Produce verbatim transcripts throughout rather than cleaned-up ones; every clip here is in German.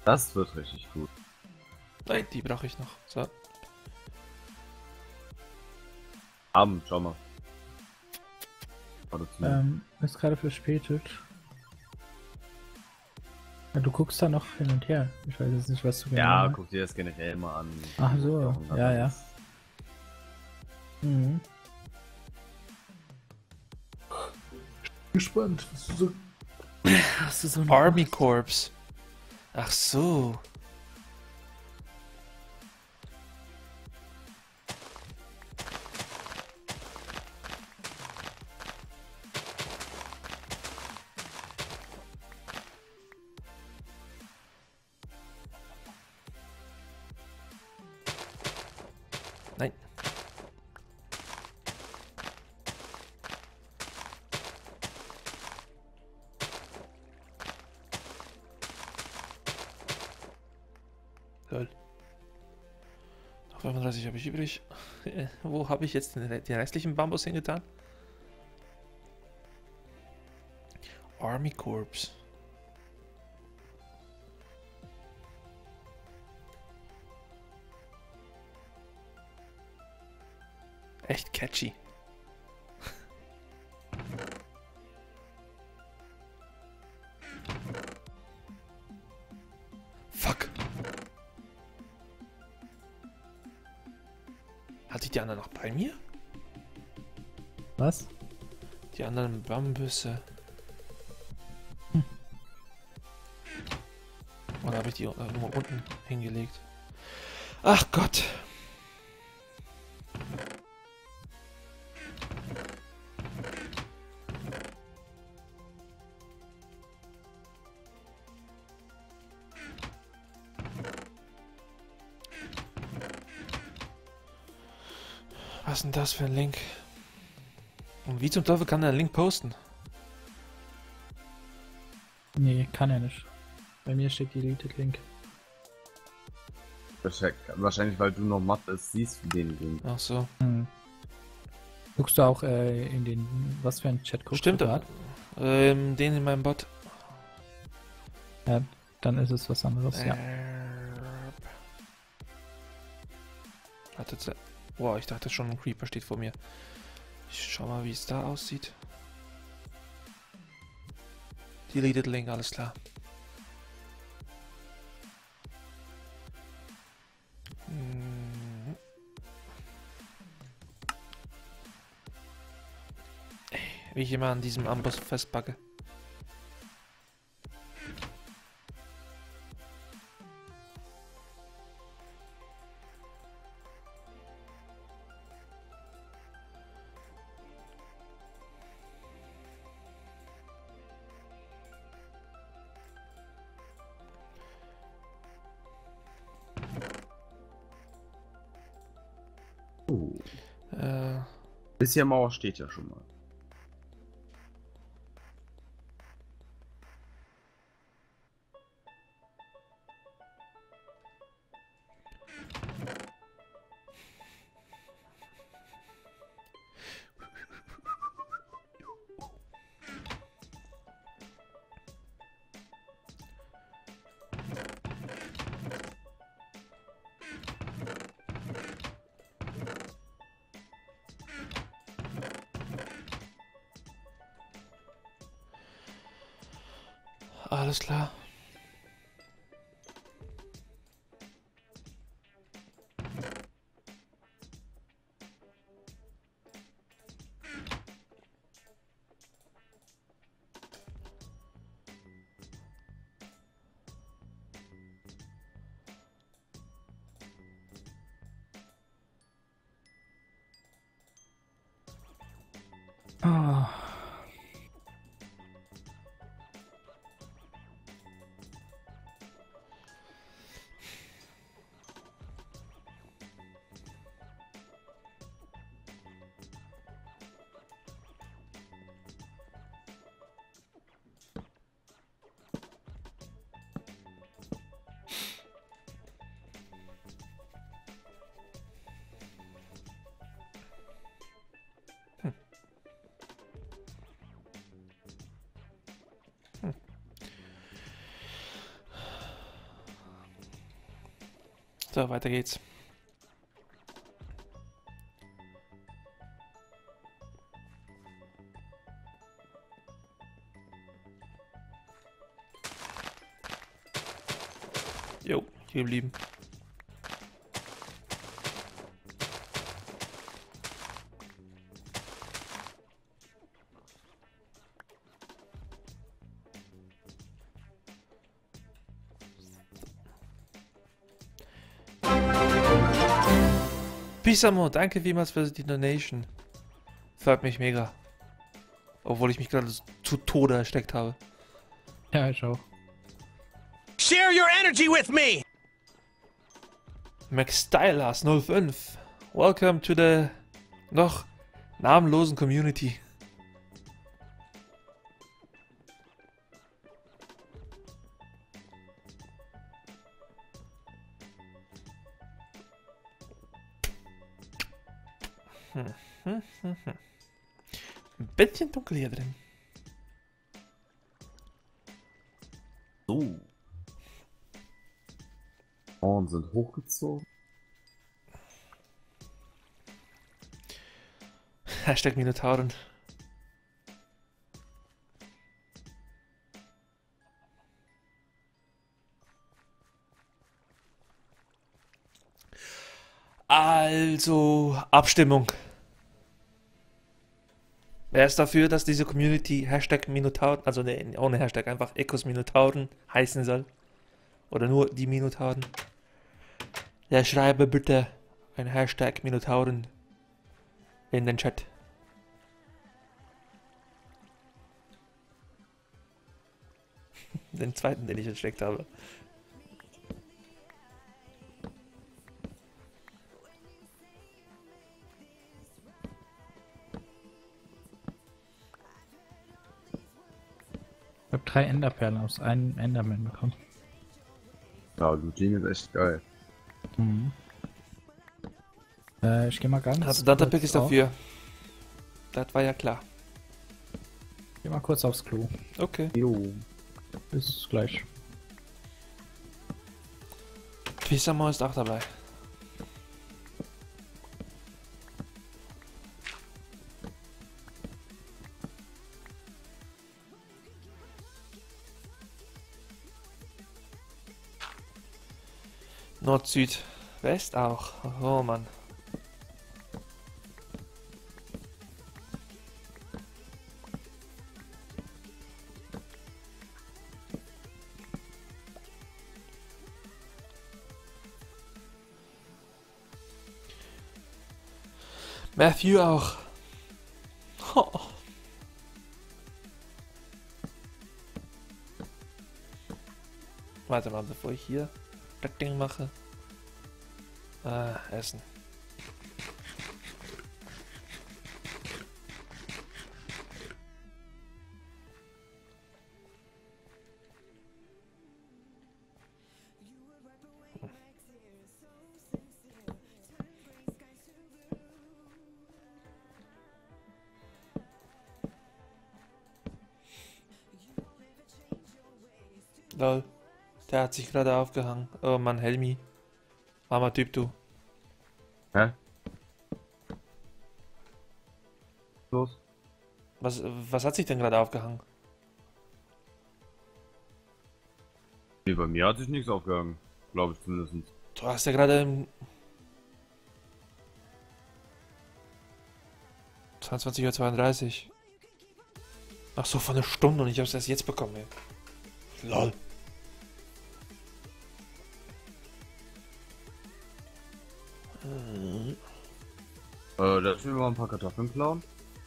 Das wird richtig gut. Nein, die brauche ich noch. So. Abend, schau mal. Oder zu mir. Ähm, ist gerade verspätet. Ja, du guckst da noch hin und her. Ich weiß jetzt nicht, was du genau Ja, meinst. guck dir das generell mal an. Ach so, ja, ja. Mhm. Gespannt, was du so. Hast du so eine Army Corps. Ach so. Nein. Lol. Noch fünfunddreißig habe ich übrig. Äh, Wo habe ich jetzt den, den restlichen Bambus hingetan? Army Corps. Echt catchy. Fuck. Hatte ich die anderen noch bei mir? Was? Die anderen Bambüsse. Hm. Oder habe ich die irgendwo unten hingelegt? Ach Gott. Was ist denn das für ein Link? Und wie zum Teufel kann er einen Link posten? Nee, kann er nicht. Bei mir steht Deleted Link. Wahrscheinlich, weil du noch Mattes siehst, wie den Link. Ach so. Hm. Guckst du auch äh, in den. Was für ein Chat guckst Stimmt, du grad? ähm, den in meinem Bot. Ja, dann ist es was anderes, ja. Erb. Wartet, boah, ich dachte schon, ein Creeper steht vor mir. Ich schau mal, wie es da aussieht. Deleted Link, alles klar. Mhm. Wie ich immer an diesem Amboss festpacke. Uh. Äh, Bisschen Mauer steht ja schon mal. alles klar. Ah. So, weiter geht's. Jo, hier geblieben. Pisamo, danke vielmals für die Donation. Freut mich mega. Obwohl ich mich gerade zu Tode ersteckt habe. Ja, ich auch. Share your energy with me! Max Stylers null fünf. Welcome to the noch namenlosen Community. Hm, hm, hm, hm. Ein bisschen dunkel hier drin. So. Ohren sind hochgezogen. Hashtag Minotauren. Also, Abstimmung. Wer ist dafür, dass diese Community Hashtag Minotauren, also ne, ohne Hashtag, einfach Ecos Minotauren heißen soll? Oder nur die Minotauren? Ja, schreibe bitte ein Hashtag Minotauren in den Chat. Den zweiten, den ich entsteckt habe. Ich habe drei Enderperlen aus einem Enderman bekommen. Ja, Looting ist echt geil. Mhm. Äh, ich gehe mal ganz Also Datapick kurz ist auf- dafür. Das war ja klar. Geh mal kurz aufs Klo. Okay. Jo. Bis gleich. Pisamo ist auch dabei. Nord, Süd, West auch. Oh Mann. Matthew auch. Oh. Warte mal, bevor ich hier das Ding mache. Ah, Essen. Lol. Der hat sich gerade aufgehangen. Oh Mann, Helmi. Armer Typ, du. Hä? Los? Was, was hat sich denn gerade aufgehangen? Nee, bei mir hat sich nichts aufgehangen. Glaube ich zumindest. Du hast ja gerade im zweiundzwanzig Uhr zweiunddreißig. Ach so, von einer Stunde und ich hab's erst jetzt bekommen, ey. Lol. Äh, darf ich mir mal ein paar Kartoffeln klauen?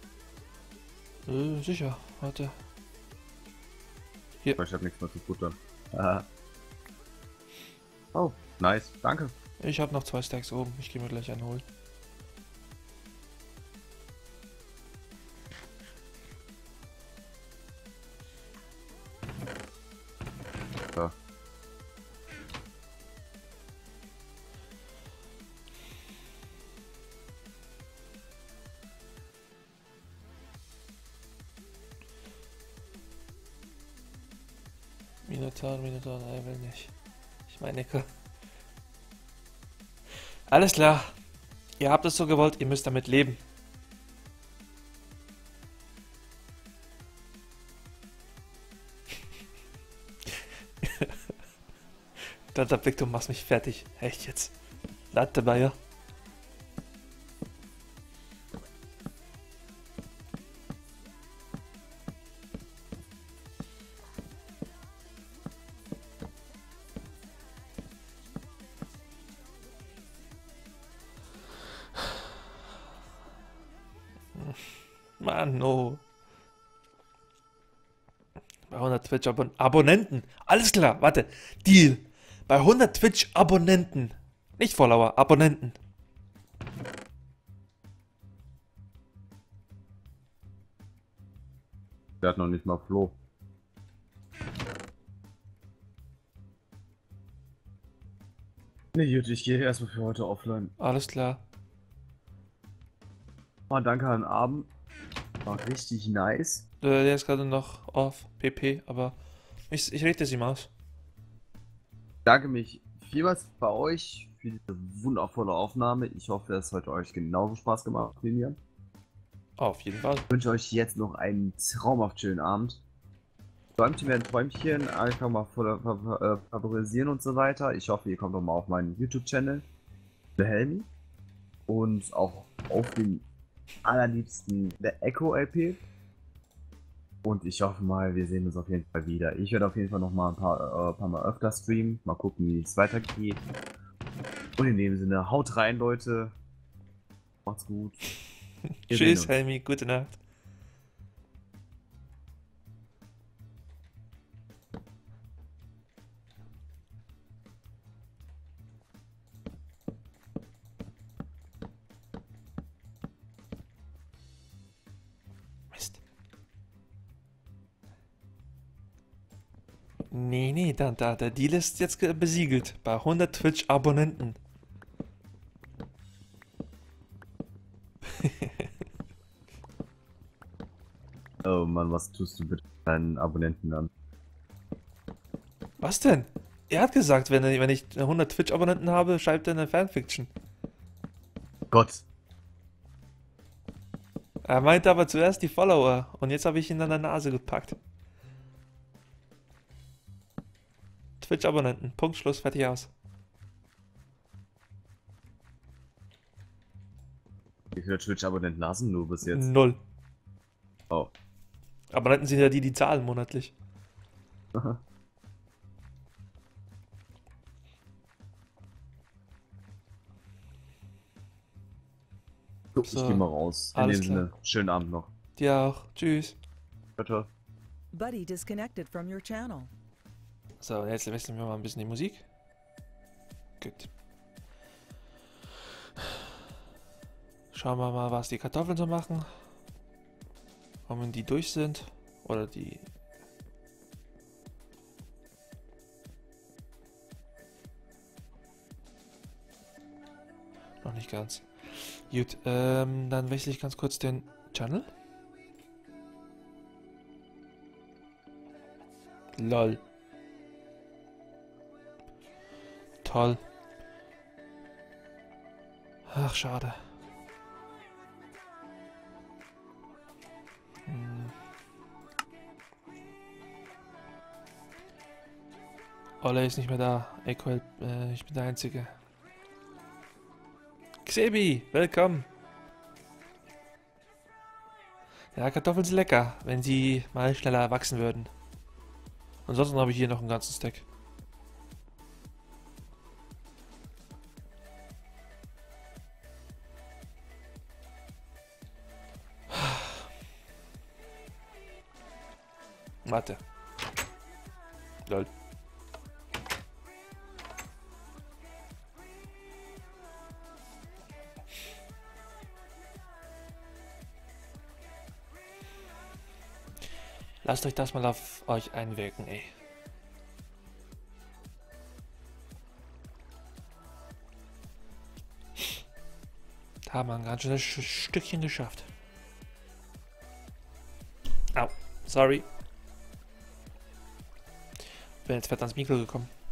Äh, sicher, warte. Weil ich hab nichts mehr zu futtern. Aha. Oh, nice, danke. Ich habe noch zwei Stacks oben. Ich gehe mir gleich einen holen. Ja. Minotaur, Minotaur, nein, will nicht. Ich meine, Nico. Alles klar. Ihr habt es so gewollt, ihr müsst damit leben. Der Blick, du machst mich fertig. Echt jetzt. Latte Bayer. Mann, no. Bei hundert Twitch-Abon Abonnenten. Alles klar, warte. Deal. Bei hundert Twitch-Abonnenten. Nicht Follower, Abonnenten. Der hat noch nicht mal Flo. Ne, gut, ich gehe erstmal für heute offline. Alles klar. Mal danke an Abend. War richtig nice. Äh, Der ist gerade noch auf P P, aber ich, ich rede sie mal aus. Danke mich vielmals bei euch für diese wundervolle Aufnahme. Ich hoffe, es hat euch genauso Spaß gemacht wie mir. Auf jeden Fall. Ich wünsche euch jetzt noch einen traumhaft schönen Abend. Träumt mir ein Träumchen, einfach mal vor- fa- äh, favorisieren und so weiter. Ich hoffe, ihr kommt auch mal auf meinen YouTube-Channel, The Helmi. Und auch auf den allerliebsten The Echo L P. Und ich hoffe mal, wir sehen uns auf jeden Fall wieder. Ich werde auf jeden Fall noch mal ein paar, äh, paar Mal öfter streamen. Mal gucken, wie es weitergeht. Und in dem Sinne, haut rein, Leute. Macht's gut. Wir sehen Tschüss, uns. Helmi. Gute Nacht. Mist. Nee, nee, da, da, der Deal ist jetzt ge- besiegelt. Bei hundert Twitch-Abonnenten. Oh Mann, was tust du mit deinen Abonnenten an? Was denn? Er hat gesagt, wenn, er- wenn ich hundert Twitch-Abonnenten habe, schreibt er eine Fanfiction. Gott. Er meinte aber zuerst die Follower und jetzt habe ich ihn an der Nase gepackt. Twitch-Abonnenten. Punkt, Schluss, fertig aus. Wie viele Twitch-Abonnenten hast du bis jetzt? Null. Oh. Abonnenten sind ja die, die zahlen monatlich. Guck, So, ich geh mal raus. In alles dem Sinne, schönen Abend noch. Dir auch. Tschüss. Ciao, ciao. Buddy disconnected from your channel. So, jetzt wechseln wir mal ein bisschen die Musik. Gut. Schauen wir mal, was die Kartoffeln so machen. Ob die durch sind. Oder die... Noch nicht ganz. Gut, ähm, dann wechsle ich ganz kurz den Channel. Lol. Toll. Ach, schade. Hm. Olle ist nicht mehr da. Echo, äh, ich bin der Einzige. Xebi, willkommen. Ja, Kartoffeln sind lecker, wenn sie mal schneller wachsen würden. Ansonsten habe ich hier noch einen ganzen Stack. Warte. Lol. Lasst euch das mal auf euch einwirken, ey. Da haben wir ein ganz schönes Sch- Stückchen geschafft. Au, sorry. Bin jetzt fett ans Mikro gekommen.